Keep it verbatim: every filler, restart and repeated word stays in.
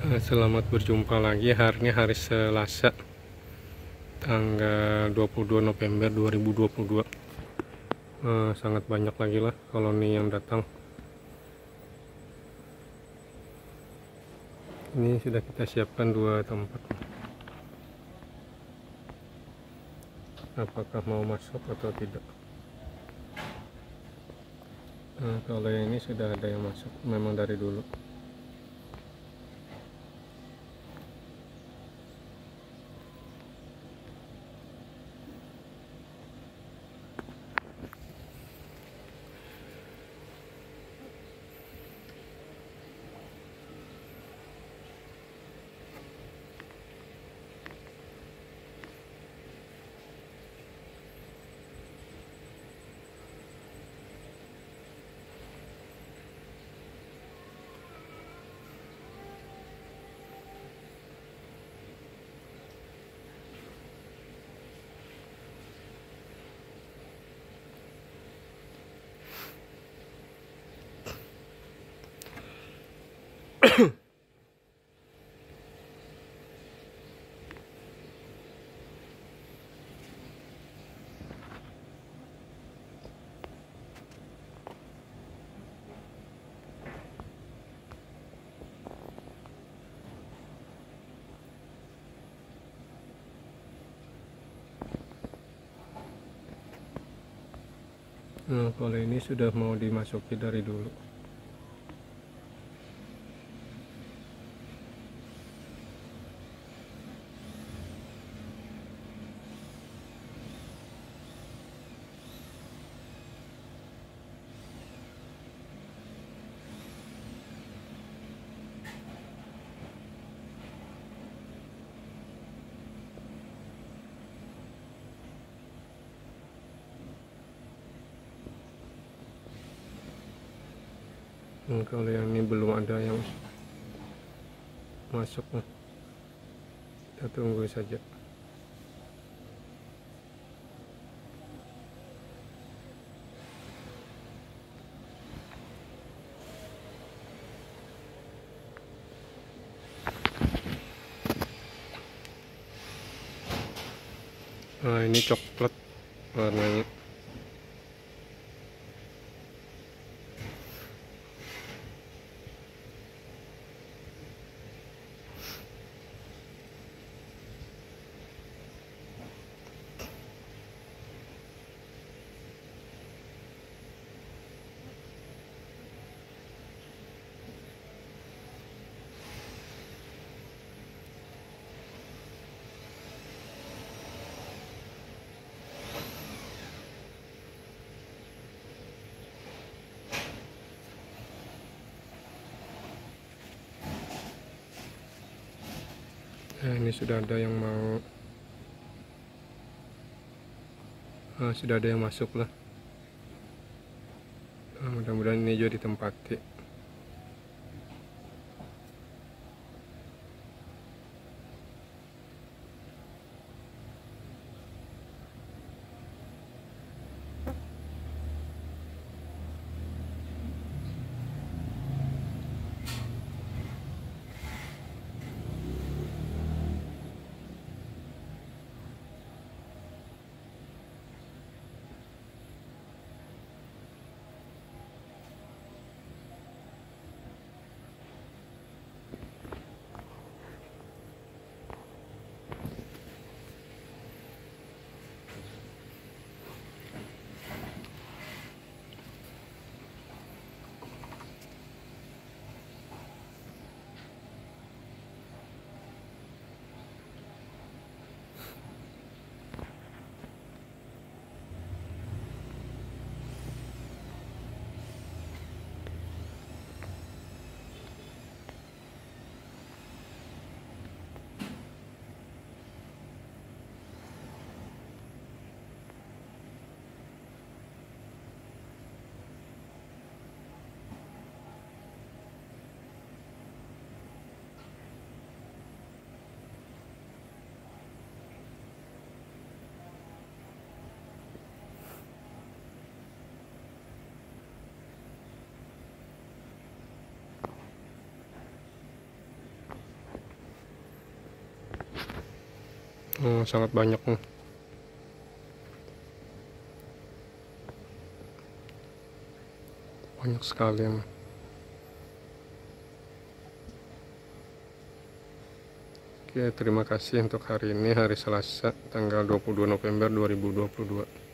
Eh, Selamat berjumpa lagi. Hari ini hari Selasa, tanggal dua puluh dua November dua ribu dua puluh dua. Eh, sangat banyak lagi lah koloni yang datang. Ini sudah kita siapkan dua tempat. Apakah mau masuk atau tidak? Nah, kalau yang ini sudah ada yang masuk, memang dari dulu. Nah, kalau ini sudah mau dimasuki dari dulu. Hmm, kalau yang ini belum ada yang masuk, nah, kita tunggu saja. Nah, ini coklat warnanya. Nah, ini sudah ada yang mau, ah, sudah ada yang masuk lah. Nah, mudah-mudahan ini juga ditempati. Oh, sangat banyak nih. Banyak sekali emang. Oke, terima kasih untuk hari ini, hari Selasa, tanggal dua puluh dua November dua ribu dua puluh dua.